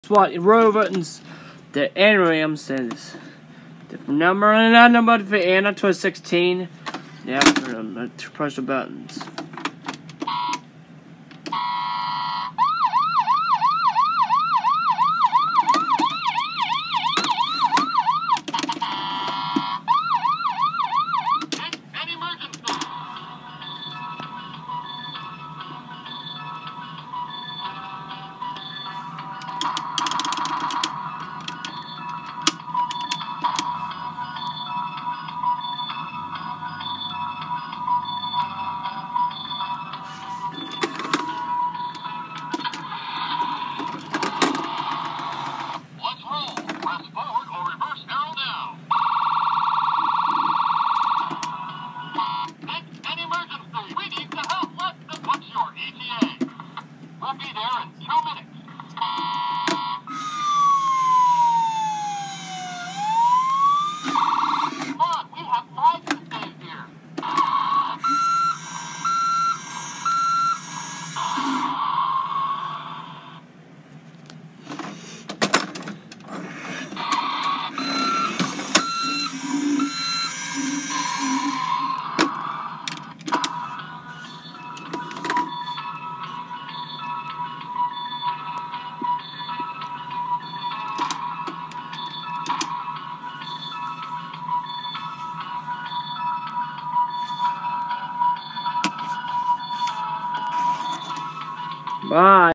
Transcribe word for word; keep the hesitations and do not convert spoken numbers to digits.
SWAT robots, the anagram says different number and that number for Anna to sixteen. Yeah, to press the buttons. We'll be there in two minutes. Come on, we have lives to save here. Bye.